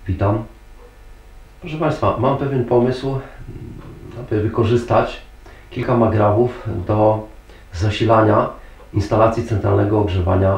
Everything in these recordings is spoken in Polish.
Witam. Proszę Państwa, mam pewien pomysł, aby wykorzystać kilka magrawów do zasilania instalacji centralnego ogrzewania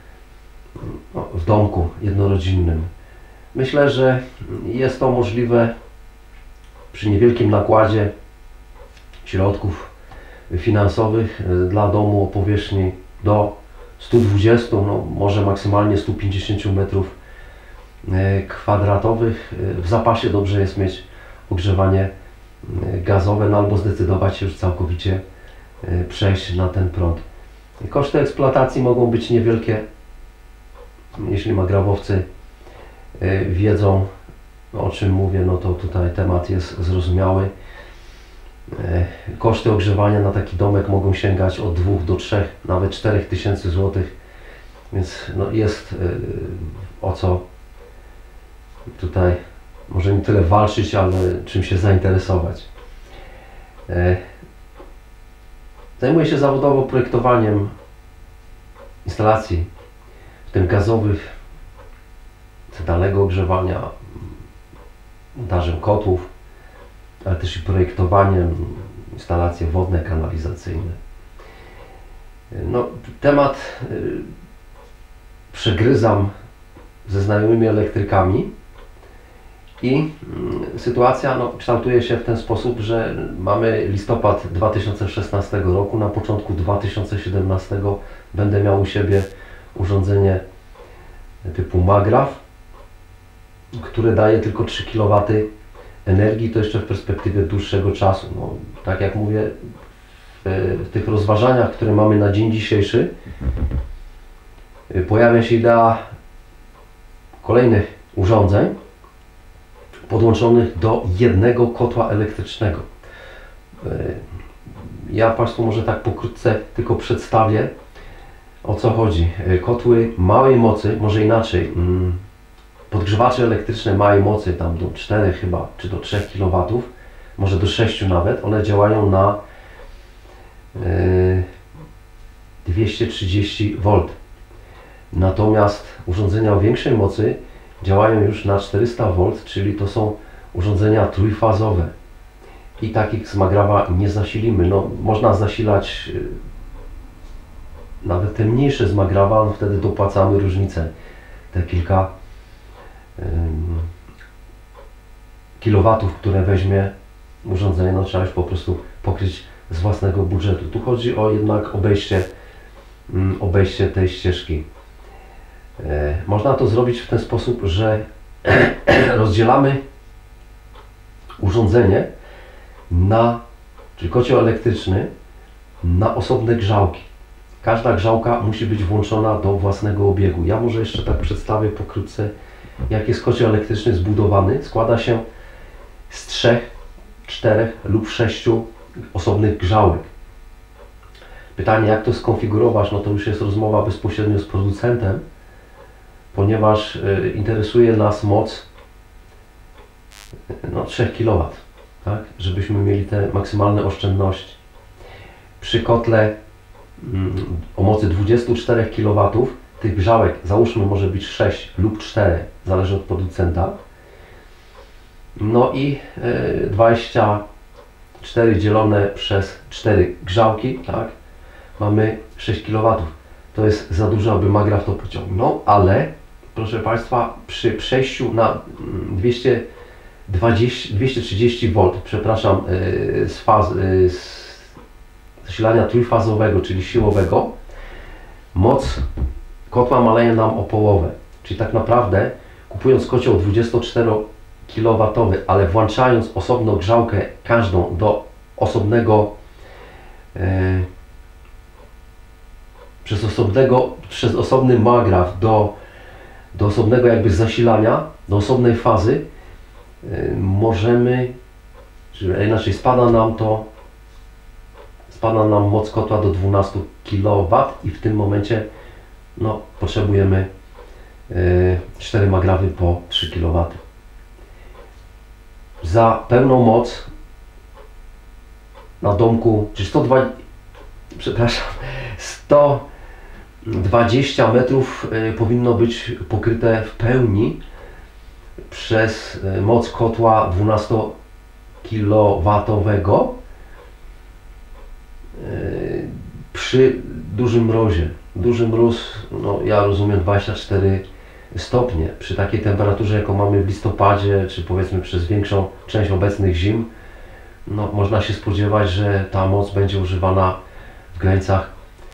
w domku jednorodzinnym. Myślę, że jest to możliwe przy niewielkim nakładzie środków finansowych dla domu o powierzchni do 120, może maksymalnie 150 metrów kwadratowych. W zapasie dobrze jest mieć ogrzewanie gazowe, albo zdecydować się już całkowicie przejść na ten prąd. Koszty eksploatacji mogą być niewielkie, jeśli magrawowcy wiedzą, o czym mówię, to tutaj temat jest zrozumiały. Koszty ogrzewania na taki domek mogą sięgać od 2 do 3, nawet 4 tysięcy złotych, więc jest o co tutaj może nie tyle walczyć, ale czym się zainteresować. Zajmuję się zawodowo projektowaniem instalacji, w tym gazowych, centralnego ogrzewania, montażem kotłów, ale też i projektowaniem instalacje wodne, kanalizacyjne. Temat przegryzam ze znajomymi elektrykami i sytuacja kształtuje się w ten sposób, że mamy listopad 2016 roku, na początku 2017 będę miał u siebie urządzenie typu magraw, które daje tylko 3 kW energii, to jeszcze w perspektywie dłuższego czasu. Tak jak mówię, w tych rozważaniach, które mamy na dzień dzisiejszy, pojawia się idea kolejnych urządzeń podłączonych do jednego kotła elektrycznego. Ja Państwu może tak pokrótce tylko przedstawię, o co chodzi. Kotły małej mocy, może inaczej, podgrzewacze elektryczne małej mocy, tam do 4 chyba, czy do 3 kW, może do 6 nawet, one działają na 230 V. Natomiast urządzenia o większej mocy działają już na 400 V, czyli to są urządzenia trójfazowe. I takich z magrawa nie zasilimy. Można zasilać nawet te mniejsze z magrawa, wtedy dopłacamy różnicę, te kilka kilowatów, które weźmie urządzenie, trzeba już po prostu pokryć z własnego budżetu. Tu chodzi o jednak obejście tej ścieżki. Można to zrobić w ten sposób, że rozdzielamy urządzenie czyli kocioł elektryczny, na osobne grzałki. Każda grzałka musi być włączona do własnego obiegu. Ja może jeszcze tak przedstawię pokrótce, jak jest kocioł elektryczny zbudowany. Składa się z 3, 4 lub 6 osobnych grzałek. Pytanie, jak to skonfigurować, to już jest rozmowa bezpośrednio z producentem, ponieważ interesuje nas moc 3 kW, tak? Żebyśmy mieli te maksymalne oszczędności. Przy kotle o mocy 24 kW tych grzałek, załóżmy, może być 6 lub 4, zależy od producenta. I 24 dzielone przez 4 grzałki, tak? Mamy 6 kW. To jest za dużo, aby magraw to pociągnął, ale proszę Państwa, przy przejściu na 230 V, przepraszam, z zasilania trójfazowego, czyli siłowego, moc kotła maleje nam o połowę. Czyli tak naprawdę, kupując kocioł 24 kW, ale włączając osobną grzałkę każdą do osobnego przez osobny magraw do osobnego zasilania, do osobnej fazy, możemy, czyli inaczej spada nam moc kotła do 12 kW i w tym momencie potrzebujemy 4 magrawy po 3 kW. Za pełną moc na domku, czy 120 metrów powinno być pokryte w pełni przez moc kotła 12 kW przy dużym mrozie. Duży mróz, no ja rozumiem 24 stopnie. Przy takiej temperaturze, jaką mamy w listopadzie, czy powiedzmy przez większą część obecnych zim, no można się spodziewać, że ta moc będzie używana w granicach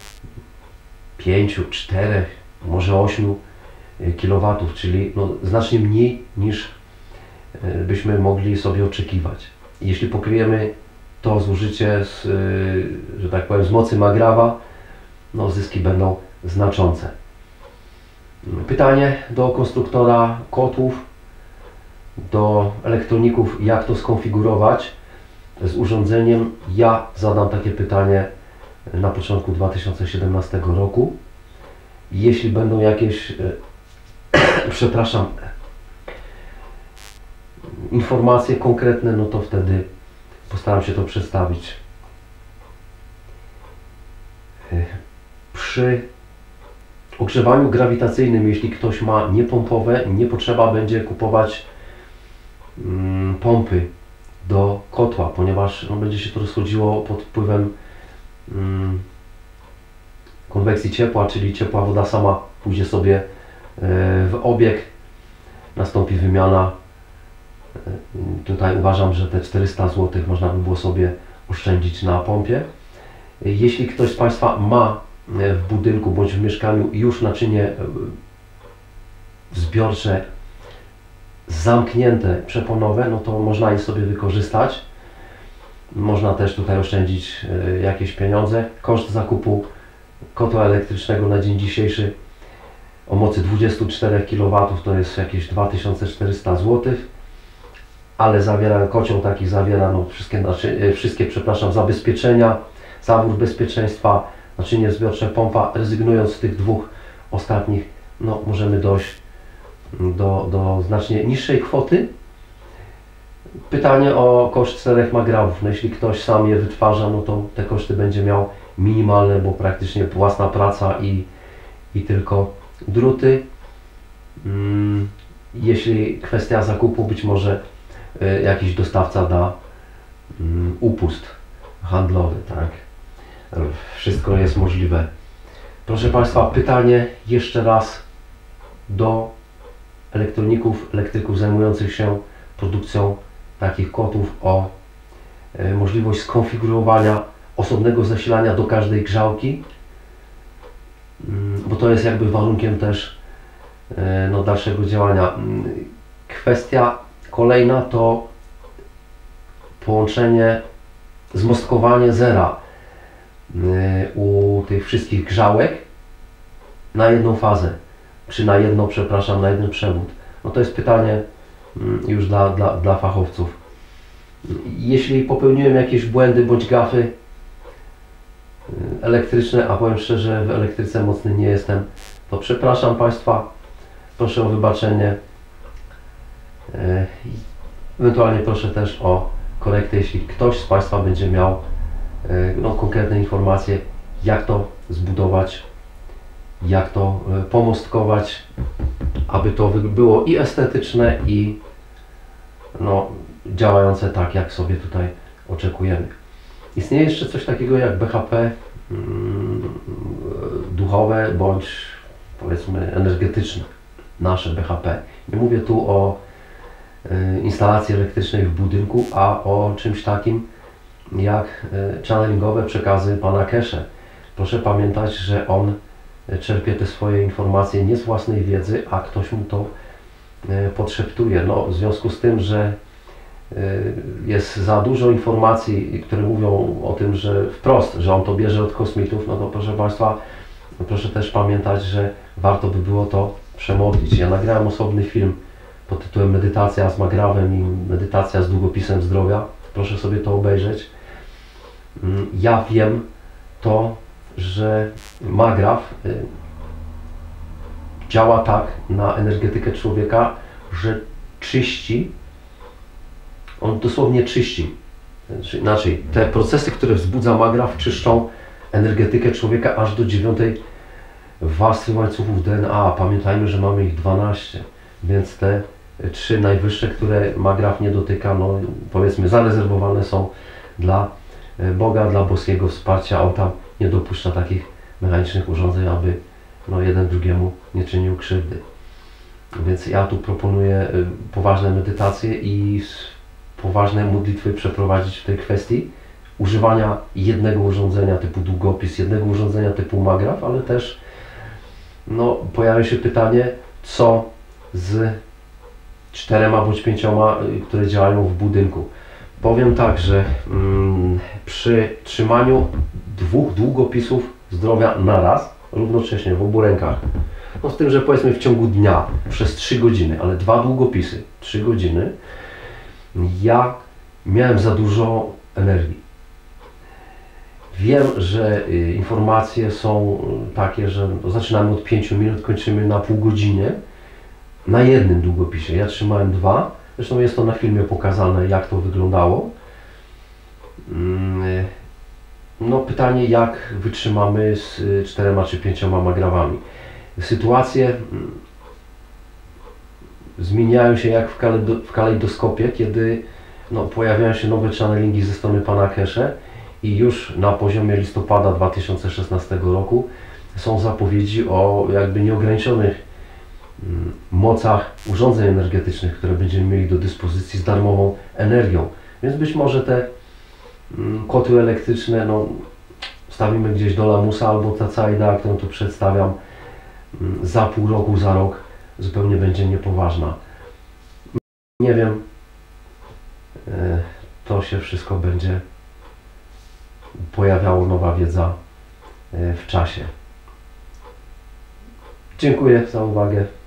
5, 4, może 8 kW, czyli no znacznie mniej niż byśmy mogli sobie oczekiwać. Jeśli pokryjemy to zużycie z, że tak powiem, z mocy Magrawa, no zyski będą znaczące. Pytanie do konstruktora kotłów, do elektroników, jak to skonfigurować z urządzeniem. Ja zadam takie pytanie na początku 2017 roku. Jeśli będą jakieś przepraszam, informacje konkretne, no to wtedy postaram się to przedstawić. Przy ogrzewaniu grawitacyjnym, jeśli ktoś ma niepompowe, nie potrzeba będzie kupować pompy do kotła, ponieważ no, będzie się to rozchodziło pod wpływem konwekcji ciepła, czyli ciepła woda sama pójdzie sobie w obieg, nastąpi wymiana. Tutaj uważam, że te 400 zł można by było sobie oszczędzić na pompie. Jeśli ktoś z Państwa ma w budynku bądź w mieszkaniu już naczynie zbiorcze zamknięte, przeponowe, no to można je sobie wykorzystać. Można też tutaj oszczędzić jakieś pieniądze. Koszt zakupu kotła elektrycznego na dzień dzisiejszy o mocy 24 kW to jest jakieś 2400 zł, ale zawiera, kocioł taki zawiera no, wszystkie zabezpieczenia, zawór bezpieczeństwa, naczynie zbiorcze, pompa. Rezygnując z tych dwóch ostatnich, no, możemy dojść do znacznie niższej kwoty. Pytanie o koszt 4 magrawów. No, jeśli ktoś sam je wytwarza, no to te koszty będzie miał minimalne, bo praktycznie własna praca i tylko druty. Jeśli kwestia zakupu, być może jakiś dostawca da upust handlowy, tak? Wszystko jest możliwe. Proszę Państwa, pytanie jeszcze raz do elektryków zajmujących się produkcją takich kotłów o możliwość skonfigurowania osobnego zasilania do każdej grzałki, bo to jest jakby warunkiem też no, dalszego działania. Kwestia kolejna to połączenie, zmostkowanie zera u tych wszystkich grzałek na jedną fazę, czy na jedno, przepraszam, na jeden przewód. No to jest pytanie już dla fachowców. Jeśli popełniłem jakieś błędy bądź gafy elektryczne, a powiem szczerze, w elektryce mocny nie jestem, to przepraszam Państwa, proszę o wybaczenie. Ewentualnie proszę też o korektę, jeśli ktoś z Państwa będzie miał no, konkretne informacje, jak to zbudować, jak to pomostkować, aby to było i estetyczne, i no, działające tak, jak sobie tutaj oczekujemy. Istnieje jeszcze coś takiego jak BHP duchowe bądź powiedzmy energetyczne, nasze BHP. Nie mówię tu o instalacji elektrycznej w budynku, a o czymś takim jak channelingowe przekazy pana Kesze. Proszę pamiętać, że on czerpie te swoje informacje nie z własnej wiedzy, a ktoś mu to podszeptuje. No, w związku z tym, że jest za dużo informacji, które mówią o tym, że wprost, że on to bierze od kosmitów, no to proszę Państwa, proszę też pamiętać, że warto by było to przemodlić. Ja nagrałem osobny film pod tytułem Medytacja z Magrawem i Medytacja z długopisem zdrowia. Proszę sobie to obejrzeć. Ja wiem to, że Magraw działa tak na energetykę człowieka, że czyści, on dosłownie czyści. Inaczej, te procesy, które wzbudza Magraw, czyszczą energetykę człowieka aż do 9 warstwy łańcuchów DNA. Pamiętajmy, że mamy ich 12, więc te 3 najwyższe, które Magraf nie dotyka, no powiedzmy zarezerwowane są dla Boga, dla boskiego wsparcia. Auta nie dopuszcza takich mechanicznych urządzeń, aby no, jeden drugiemu nie czynił krzywdy. Więc ja tu proponuję poważne medytacje i poważne modlitwy przeprowadzić w tej kwestii używania jednego urządzenia typu długopis, jednego urządzenia typu Magraf, ale też no, pojawia się pytanie, co z 4 bądź 5, które działają w budynku. Powiem tak, że przy trzymaniu 2 długopisów zdrowia naraz, równocześnie w obu rękach, no z tym, że powiedzmy w ciągu dnia przez 3 godziny, ale 2 długopisy, 3 godziny, ja miałem za dużo energii. Wiem, że informacje są takie, że zaczynamy od 5 minut, kończymy na pół godziny na jednym długopisie. Ja trzymałem 2, zresztą jest to na filmie pokazane, jak to wyglądało. No pytanie, jak wytrzymamy z 4 czy 5 Magravami. Sytuacje zmieniają się jak w kalejdoskopie, kiedy no, pojawiają się nowe channelingi ze strony pana Keshe i już na poziomie listopada 2016 roku są zapowiedzi o jakby nieograniczonych mocach urządzeń energetycznych, które będziemy mieli do dyspozycji z darmową energią. Więc być może te kotły elektryczne no, stawimy gdzieś do lamusa, albo ta cała idea, którą tu przedstawiam, za pół roku, za rok zupełnie będzie niepoważna. Nie wiem, to się wszystko będzie pojawiało, nowa wiedza w czasie. Dziękuję za uwagę.